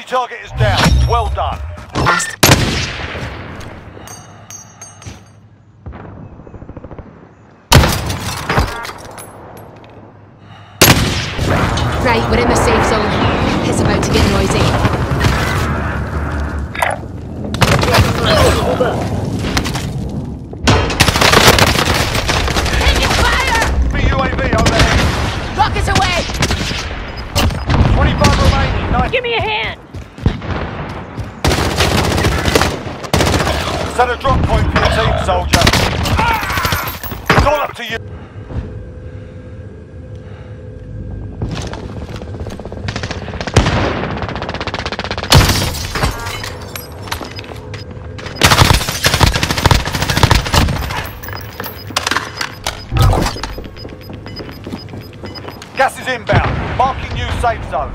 target is down. Well done. Last. Right, we're in the safe zone. It's about to get noisy. Taking fire! UAV overhead. Rockets away! 25 remaining. Nice. Give me a hand! Set a drop point for your team, soldier. It's all up to you. Gas is inbound. Marking new safe zone.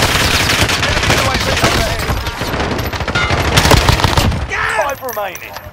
Remaining.